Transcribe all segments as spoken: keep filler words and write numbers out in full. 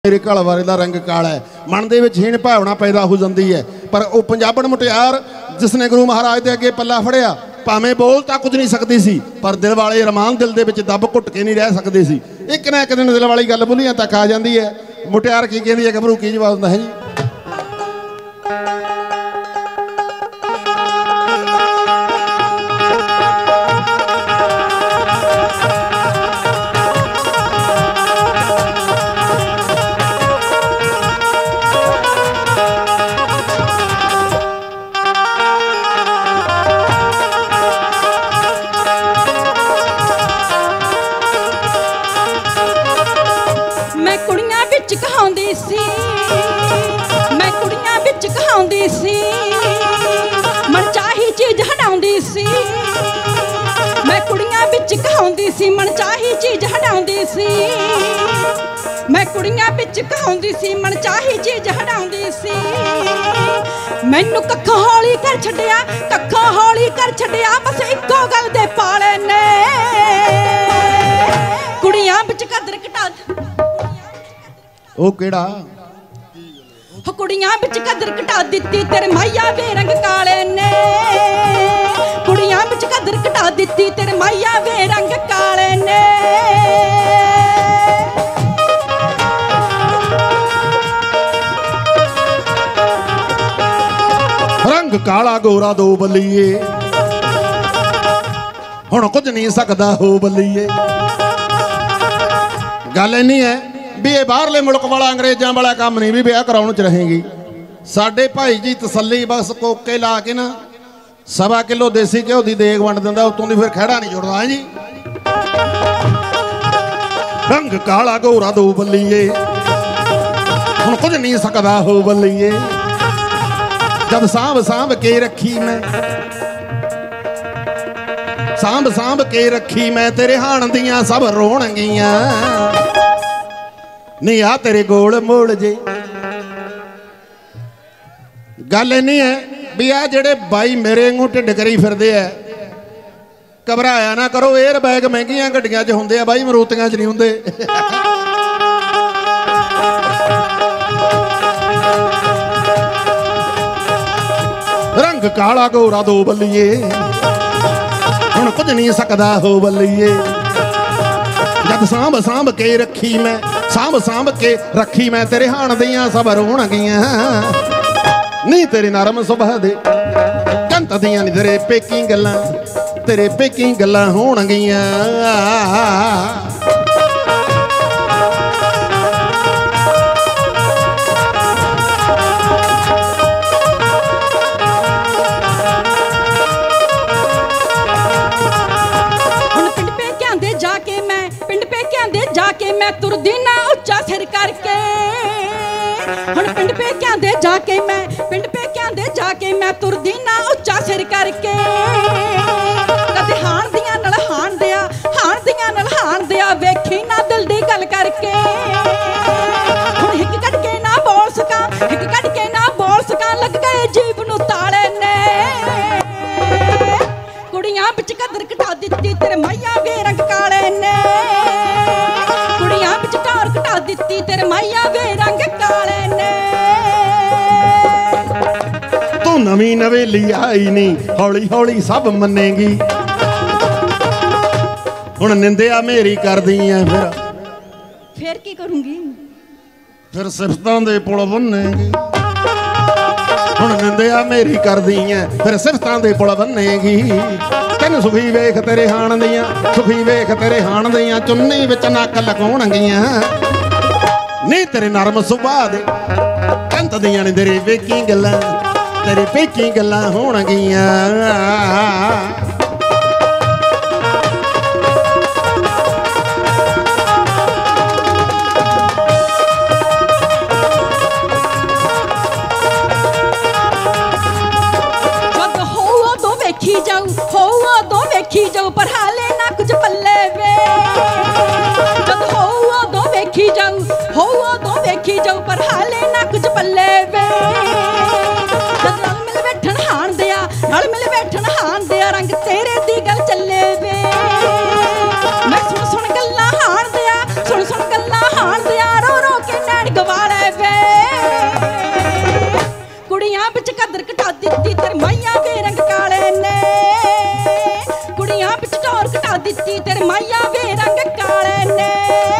मेरे घल वाले का रंग काला है, मन दे विच हीण भावना पैदा हो जाती है। पर वह पंजाबण मुटियार जिसने गुरु महाराज के अगे पल्ला फड़िया, भावें बोल तो कुछ नहीं सकती सी, पर दिल वाले रमान दिल दे विच दब घुट के नहीं रह सकते सी। एक ना एक दिन दिल वाली गल बुलियां तक आ जाती है। मुटियार की कहती है, गभरू की जवाब दिंदा है जी। कहाउंदी सी मैं कुड़ियां बिच कहाउंदी सी, मन चाही चीज हटाउंदी सी। मैं कुड़ियां बिच कहाउंदी सी, मन चाही चीज हटाउंदी सी। मैं कुड़ियां बिच कहाउंदी सी, मन चाही चीज हटाउंदी सी। मैनू कक्खों हौली कर छड्डिया, कक्खों हौली कर छड्डिया, बस इक्को गल दे पाले ने। कुड़ियां बिच कदर घटा ओ केड़ा कुड़ियां बिच कदर घटा दित्ती तेरे माइया वे रंग काले ने। कुड़ियां बिच कदर घटा दित्ती तेरे माइया वे रंग काले ने। रंग काला गोरा दो बल्लीए, हुण कुछ नहीं सकदा हो बल्लीए। गल इन्नी है भी ये बाहरले मुल्क वाला अंग्रेजों वाला काम नहीं भी ब्याह कराउण च रहेगी। साडे भाई जी तसल्ली बस कोके ला के ना सवा किलो देसी घ्यो की देग वंड दिंदा, उतों दी फिर खैड़ा नहीं जुड़दा है जी। रंग काला गोरा दो बल्लीए, हुण कुछ नहीं सकदा हो बल्लीए। जब सांभ सांभ के रखी मैं, सांभ सांभ के रखी मैं, तेरे हाण दियां सब रोणगियां। नहीं आ तेरे गोल मोड़ जे। गल नहीं है भी आ जेड़े बाई मेरे वांगू ढिड करी फिरदे है, घबराया ना करो। एयर बैग महंगियां गड्डियां च हुंदे आ बाई, मरूतियां च नहीं हुंदे। रंग काला गोरा दो बल्लीए, हुण कुछ नहीं सकदा हो बल्लीए। जब सांभ सांभ के रखी मैं, सांभ सांभ के रखी मैं, तेरे हाण दियां सब रोणगियां। नहीं तेरे नरम सुभाऽ दे कंत दियां नी तेरे पेकी गल्लां, तेरे पेकी गल्लां होणगियां। जाके मैं तुरदी ना उच्चा सिर करके, हुण पिंड पेकियां दे जाके मैं, पिंड पेकियां दे जाके मैं तुरदी ना उच्चा सिर करके। कदे हाण दियां नाल हाण दिया, हाण दियां नाल हाण दिया, वेखी ना दिल दी गल करके। हुण हिक कट के ना बोल सकां, हिक कट के ना बोल सकां, लग गए जीव नूं ताले ने। कुड़ियां बिच कदर घटा दित्ती तेरे माइया वे रंग काले ने। कुड़ियां बिच टार घटा दित्ती तेरे माइया वे रंग काले ने। तू नवीं नवेली आई नहीं, हौली हौली सब मनेगी। हुण निंदिया मेरी करदी है, फिर फिर की करूंगी? फिर सिफतां दे पुल बन्नेगी। हुण निंदिया मेरी करदी है, फिर सिफतां दे पुल बन्नेगी। तेन सुखी वेख तेरे हाण दियां, सुखी वेख तेरे हाण दियां, चुन्नी विच नक लकाउणगियां। नहीं तेरे नरम सुभाऽ दे कंत दियां नी तेरे पेकी गल्लां, तेरे पेकी गल्लां होणगियां। जाऊं हो दो वेखी जाऊं, पर हाले ना कुछ पल्ले वे। जब हो दो वेखी जाऊं, हो दो वेखी जाऊं, पर हाले ना कुछ पल्ले वे। जब नाल मिल बैठन हाण दिया, नाल मिल बैठन हाण दिया, रंग तेरे दी गल चले वे। मैं सुन सुन गल्लां हाण दिया, सुन सुन गल्लां हाण दिया, रो रो के नैण ਦਿੱਤੀ ਤੇਰੇ ਮਾਈਆਂ ਵੇ ਰੰਗ ਕਾਲੇ ਨੇ ਕੁੜੀਆਂ ਵਿੱਚ ਟੌਰ ਘਟਾ ਦਿੱਤੀ ਤੇਰੇ ਮਾਈਆਂ ਵੇ ਰੰਗ ਕਾਲੇ ਨੇ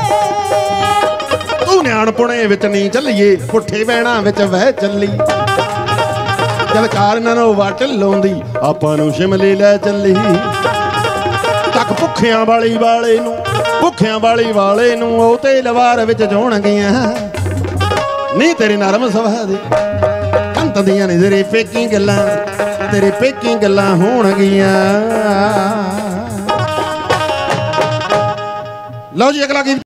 ਤੂੰ ਨਿਆਣਪੁਣੇ ਵਿੱਚ ਨਹੀਂ ਚੱਲੀਏ ਪੁੱਠੇ ਬਹਿਣਾ ਵਿੱਚ ਵਹਿ ਚੱਲੀ ਜਦ ਕਾਰਨ ਨੂੰ ਵੱਟ ਲਾਉਂਦੀ ਆਪਾਂ ਨੂੰ ਸ਼ਿਮਲੇ ਲੈ ਚੱਲੀ ਤੱਕ ਭੁੱਖਿਆਂ ਵਾਲੀ ਵਾਲੇ ਨੂੰ ਭੁੱਖਿਆਂ ਵਾਲੀ ਵਾਲੇ ਨੂੰ ਉਹ ਤੇ ਲਵਾਰ ਵਿੱਚ ਜਾਣਗੀਆਂ ਨਹੀਂ ਤੇਰੇ ਨਰਮ ਸੁਭਾਅ ਦੇ ਕੰਤ ਦੀਆਂ ਨੇ ਤੇਰੇ ਪੇਕੀ ਗੱਲਾਂ ਤੇਰੇ ਪੇਕੀ ਗੱਲਾਂ ਹੋਣਗੀਆਂ ਲਓ ਜੀ ਅਗਲਾ ਗੀਤ